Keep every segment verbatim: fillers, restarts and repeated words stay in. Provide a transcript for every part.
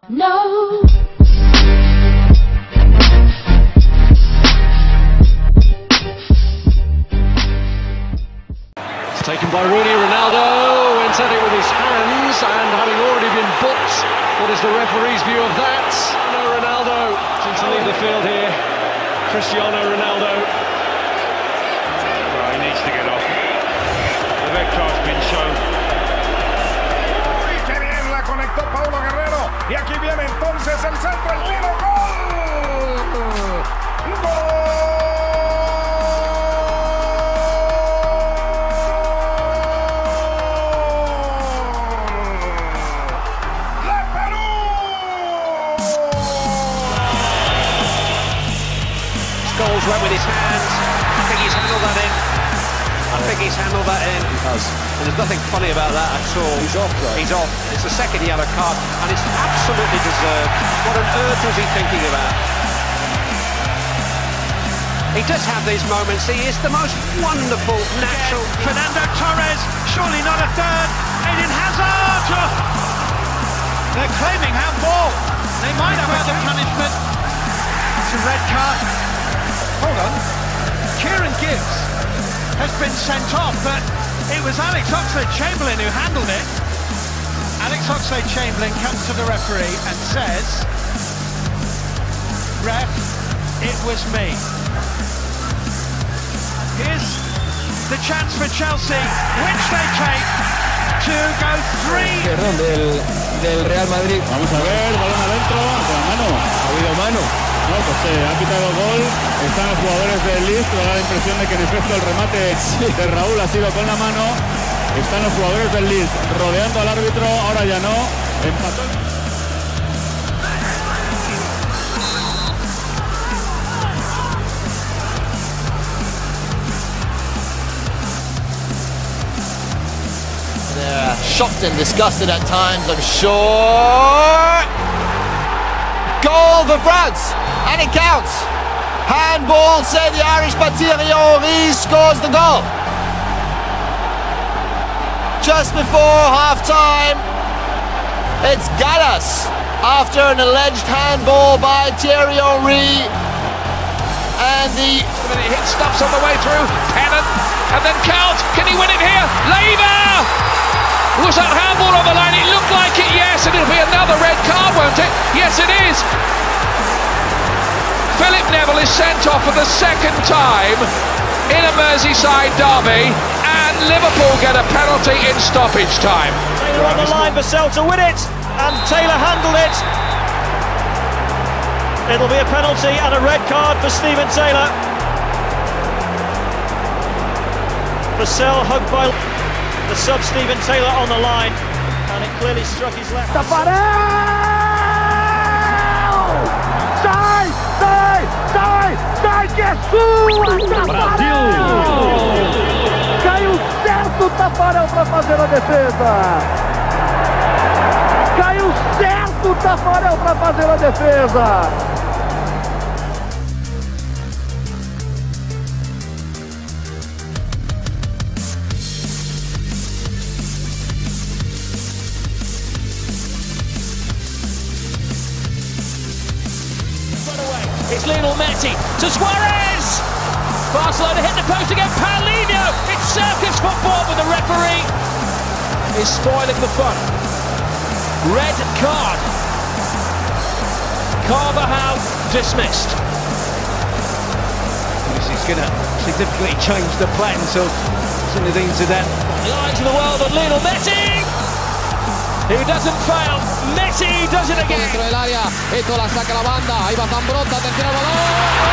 No. It's taken by Rooney. Ronaldo went at it with his hands, and having already been booked, what is the referee's view of that? No, Ronaldo seems to leave the field here. Cristiano Ronaldo. Well, he needs to get off. The red card's been shown. Uy, qué bien la conectó Paulo Guerrero. Y aquí viene entonces el centro, el tiro, ¡gol! ¡Gol! Scholes went with his hands. I think he's handled that in. I think he's handled that in. He has. And there's nothing funny about that at all. He's off, though. He's off. It's the second yellow card, and it's absolutely deserved. What on earth was he thinking about? He does have these moments. He is the most wonderful, natural. Fernando Torres, surely not a third. Eden Hazard. Oh. They're claiming handball. They might have had the punishment. It's a red card. Hold on. Kieran Gibbs has been sent off, but it was Alex Oxlade-Chamberlain who handled it. Alex Oxlade-Chamberlain comes to the referee and says, "Ref, it was me." Here's the chance for Chelsea, which they take to go three. Perdón, del, del Real Madrid. Vamos a ver, balón adentro, con la mano. Ha habido mano. No, pues eh, ha quitado gol. Están los jugadores del Leeds, pero da la impresión de que en efecto el remate de Raúl ha sido con la mano. Están los jugadores del Leeds rodeando al árbitro, ahora ya no. Empató. They're shocked and disgusted at times, I'm sure. Goal for France, and it counts. Handball, say the Irish, but Thierry Henry scores the goal. Just before half-time, it's Gallas after an alleged handball by Thierry Henry. And the... It hits Stubbs on the way through, Pennant, and then Count. Can he win it here? Leiva! Was that handball on the line? It looked like it, yes, and it'll be another red card, won't it? Yes, it is. Philip Neville is sent off for the second time in a Merseyside derby, and Liverpool get a penalty in stoppage time. Taylor on the line, Vassell to win it, and Taylor handled it. It'll be a penalty and a red card for Steven Taylor. Vassell hugged by the sub Steven Taylor on the line, and it clearly struck his left. Tafarel! Sai! Sai! Sai! Sai que é sua! Tafarel! Caiu certo o Tafarel para fazer a defesa! Caiu certo o Tafarel para fazer a defesa! It's Lionel Messi to Suarez! Barcelona hit the post again, Paulinho! It's circus football, but the referee is spoiling the fun. Red card. Carvajal dismissed. This is going to significantly change the plans of Zinedine Zidane. The eyes of the world on Lionel Messi! Who doesn't fail. Messi does it again. Dentro del área, esto la saca la banda, ahí va Zambrotta, atención al balón.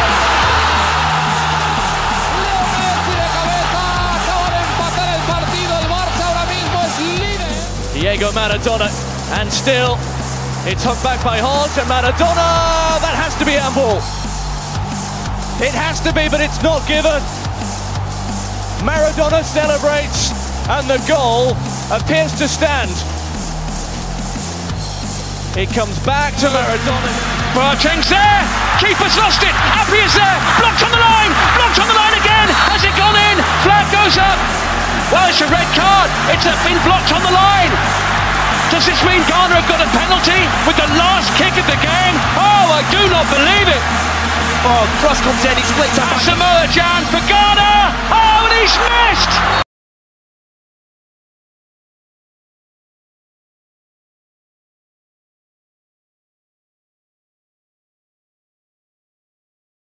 Leo Messi de cabeza, acaba de empatar el partido, el Barça ahora mismo es líder. Diego Maradona, and still it's hooked back by Holt, and Maradona, that has to be handball. It has to be, but it's not given. Maradona celebrates, and the goal appears to stand. It comes back to Maradona. Boateng's there. Keeper's lost it. Happy is there. Blocked on the line. Blocked on the line again. Has it gone in? Flag goes up. Well, it's a red card. It's been blocked on the line. Does this mean Ghana have got a penalty with the last can't believe it. Oh, cross comes in, he splits up. Samoa Jan for Ghana. Oh, and he's missed.